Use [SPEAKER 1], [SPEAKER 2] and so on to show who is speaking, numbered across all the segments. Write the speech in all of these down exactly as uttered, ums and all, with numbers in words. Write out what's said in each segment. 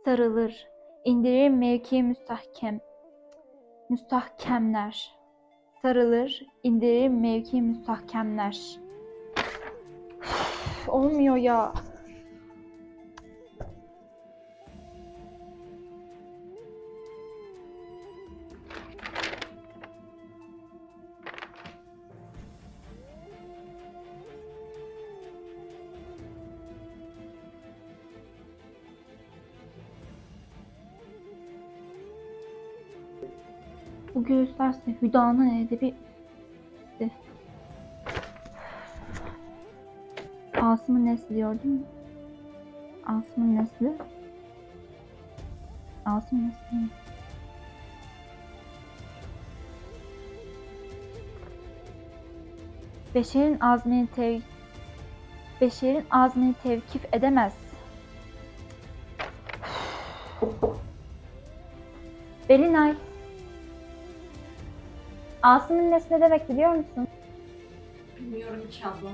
[SPEAKER 1] Sarılır, indirir mevki müstahkem, müstahkemler. Sarılır, indirir mevki müstahkemler. Üf, olmuyor ya. Bu göğüslerse Hüda'nın edebi... Asım'ın nesli diyordum. Asım'ın nesli. Asım'ın nesli. Beşerin azmini tev... Beşerin azmini tevkif edemez. Belinay. Asım'ın nesli ne demek biliyor musun?
[SPEAKER 2] Bilmiyorum ki abla.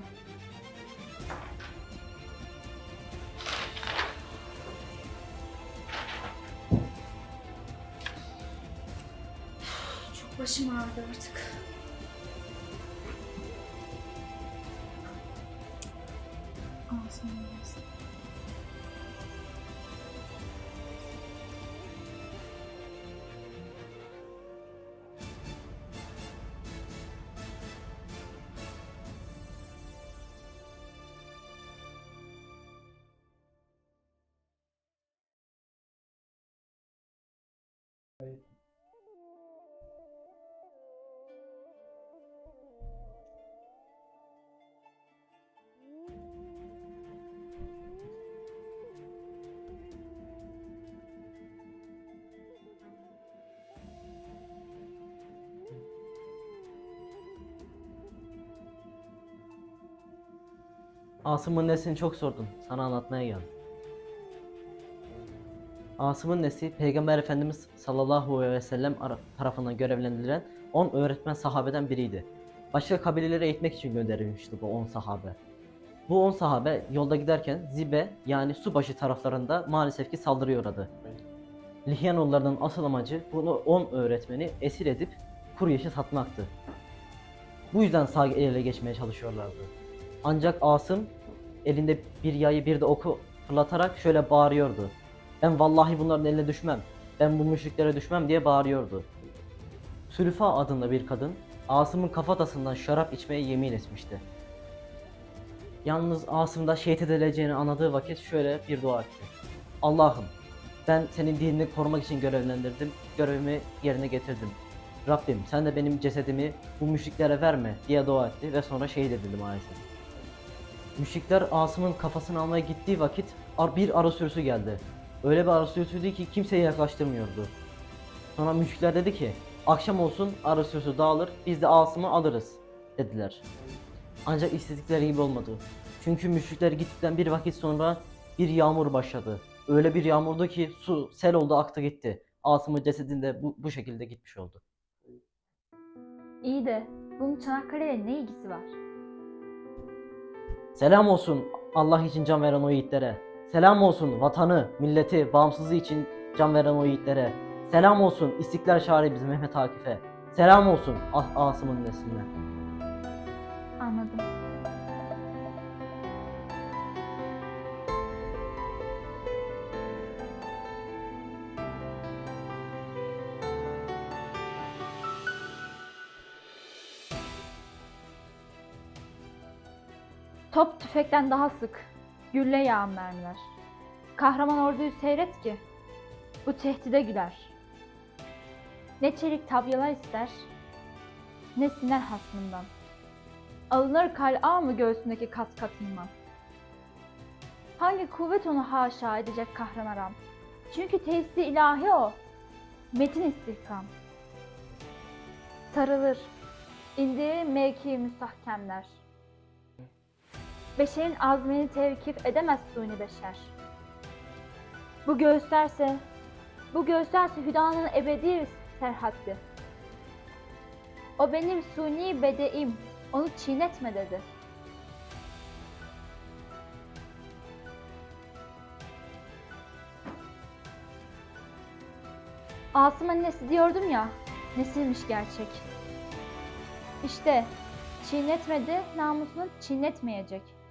[SPEAKER 2] Çok başım ağrıdı artık. Asım'ın nesli.
[SPEAKER 3] Asım'ın neslini çok sordun. Sana anlatmaya geldim. Asım'ın nesli Peygamber Efendimiz sallallahu aleyhi ve sellem tarafından görevlendirilen on öğretmen sahabeden biriydi. Başka kabilelere eğitmek için gönderilmişti bu on sahabe. Bu on sahabe yolda giderken Zibe yani subaşı taraflarında maalesef ki saldırıya uğradı. Lihyanoğullarının asıl amacı bunu on öğretmeni esir edip Kureyş'e satmaktı. Bu yüzden sağ ele geçmeye çalışıyorlardı. Ancak Asım elinde bir yayı bir de oku fırlatarak şöyle bağırıyordu. Ben vallahi bunların eline düşmem, ben bu müşriklere düşmem diye bağırıyordu. Sülüfa adında bir kadın Asım'ın kafatasından şarap içmeye yemin etmişti. Yalnız Asım da şehit edileceğini anladığı vakit şöyle bir dua etti. Allah'ım, ben senin dinini korumak için görevlendirdim, görevimi yerine getirdim. Rabbim sen de benim cesedimi bu müşriklere verme diye dua etti ve sonra şehit edildi maalesef. Müşrikler Asım'ın kafasını almaya gittiği vakit bir arı sürüsü geldi. Öyle bir arı sürüsüydü ki kimseyi yaklaştırmıyordu. Sonra müşrikler dedi ki akşam olsun arı sürüsü dağılır biz de Asım'ı alırız dediler. Ancak istedikleri gibi olmadı. Çünkü müşrikler gittikten bir vakit sonra bir yağmur başladı. Öyle bir yağmurdu ki su sel oldu aktı gitti. Asım'ın cesedinde bu, bu şekilde gitmiş oldu.
[SPEAKER 1] İyi de bunun Çanakkale'yle ne ilgisi var?
[SPEAKER 3] Selam olsun Allah için can veren o yiğitlere. Selam olsun vatanı, milleti, bağımsızlığı için can veren o yiğitlere. Selam olsun İstiklal şairi Mehmet Akif'e. Selam olsun ah Asım'ın nesline.
[SPEAKER 1] Anladım. Top tüfekten daha sık, gülle yağan mermiler. Kahraman orduyu seyret ki, bu tehdide güler. Ne çelik tabyalar ister, ne siner hasmından. Alınır kal'a mı göğsündeki kat katından? Hangi kuvvet onu haşa edecek kahraman? Çünkü tesisi ilahi o, metin istihkam. Sarılır, indirir mevki müstahkemler. Beşerin azmini tevkif edemez suni beşer. Bu göğüslerse, bu göğüslerse Hüda'nın ebedi serhaddi. O benim suni bedeim, onu çiğnetme dedi. Asım annesi diyordum ya, nesiymiş gerçek. İşte çiğnetmedi, namusunu çiğnetmeyecek.